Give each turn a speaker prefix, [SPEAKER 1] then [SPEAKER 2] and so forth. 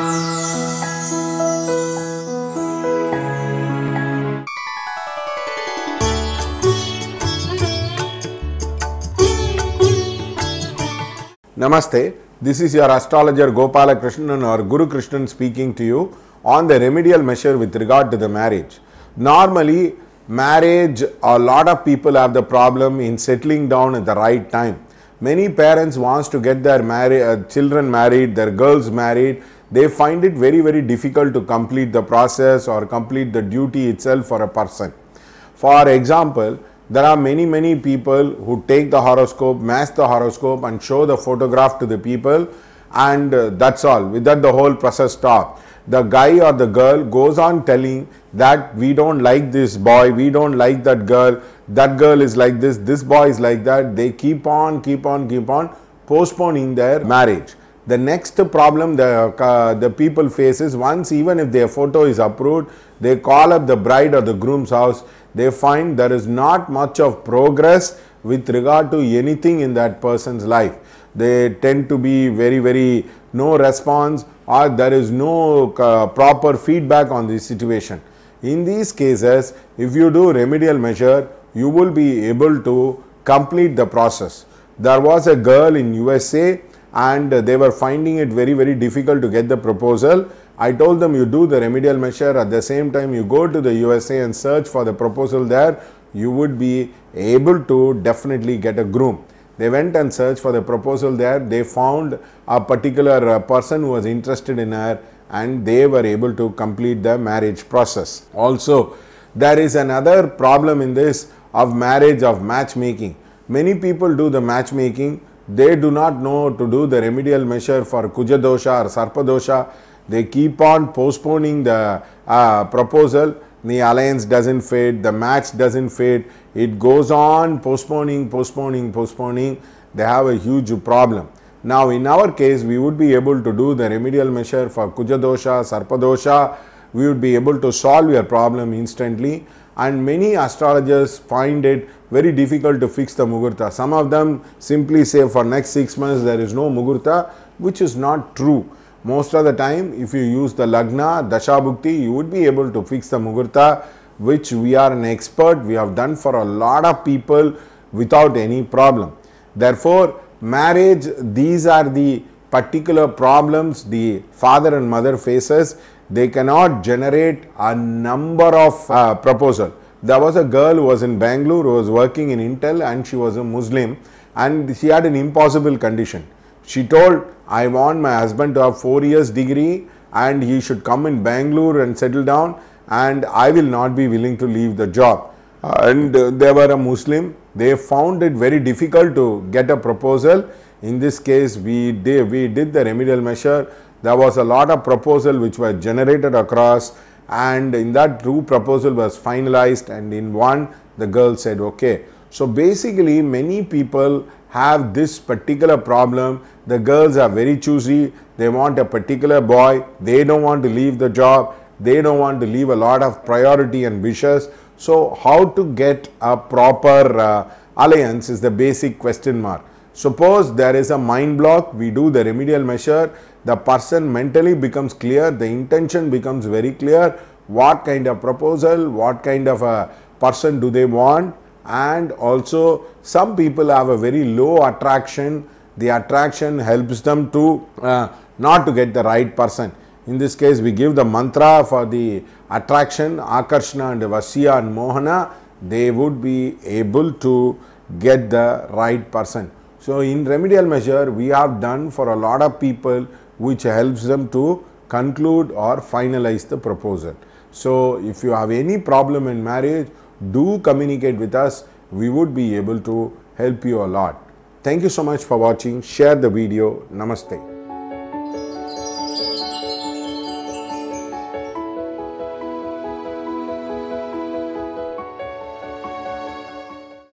[SPEAKER 1] Namaste, this is your astrologer Gopala Krishnan or Guru Krishnan speaking to you on the remedial measure with regard to the marriage. Normally, marriage, a lot of people have the problem in settling down at the right time. Many parents want to get their children married, their girls married. They find it very difficult to complete the process or complete the duty itself for a person. For example, there are many people who take the horoscope, match the horoscope and show the photograph to the people, and that's all. With that the whole process stops. The guy or the girl goes on telling that we don't like this boy, we don't like that girl is like this boy is like that. They keep on postponing their marriage. The next problem the people face is, once even if their photo is approved, they call up the bride or the groom's house. They find there is not much of progress with regard to anything in that person's life. They tend to be very no response, or there is no proper feedback on this situation. In these cases, if you do remedial measure, you will be able to complete the process. There was a girl in USA and they were finding it very difficult to get the proposal. I told them, you do the remedial measure, at the same time you go to the USA and search for the proposal there, you would be able to definitely get a groom. They went and searched for the proposal there. They found a particular person who was interested in her, and they were able to complete the marriage process. Also, there is another problem in this of marriage, of matchmaking. Many people do the matchmaking. They do not know to do the remedial measure for Kuja dosha or Sarpa dosha. They keep on postponing the proposal. The alliance doesn't fit, the match doesn't fit. It goes on postponing. They have a huge problem. Now in our case, we would be able to do the remedial measure for Kuja dosha, Sarpa dosha. We would be able to solve your problem instantly. And many astrologers find it very difficult to fix the Muhurta. Some of them simply say for next 6 months there is no Muhurta, which is not true. Most of the time, if you use the Lagna, Dasha Bhukti, you would be able to fix the Muhurta, which we are an expert. We have done for a lot of people without any problem. Therefore, marriage, these are the particular problems the father and mother faces. They cannot generate a number of proposals. There was a girl who was in Bangalore who was working in Intel, and she was a Muslim, and she had an impossible condition. She told, I want my husband to have 4 years degree and he should come in Bangalore and settle down, and I will not be willing to leave the job. And they were a Muslim. They found it very difficult to get a proposal. In this case, we did the remedial measure. There was a lot of proposal which were generated across, and in that 2 proposal was finalized, and in one the girl said okay. So basically many people have this particular problem. The girls are very choosy. They want a particular boy. They don't want to leave the job. They don't want to leave a lot of priority and wishes. So how to get a proper alliance is the basic question mark. Suppose there is a mind block, we do the remedial measure, the person mentally becomes clear, the intention becomes very clear, what kind of proposal, what kind of a person do they want, and also some people have a very low attraction. The attraction helps them to not to get the right person. In this case, we give the mantra for the attraction, Akarshana and Vasya and Mohana. They would be able to get the right person. So in remedial measure, we have done for a lot of people, which helps them to conclude or finalize the proposal. So if you have any problem in marriage, do communicate with us. We would be able to help you a lot. Thank you so much for watching. Share the video. Namaste.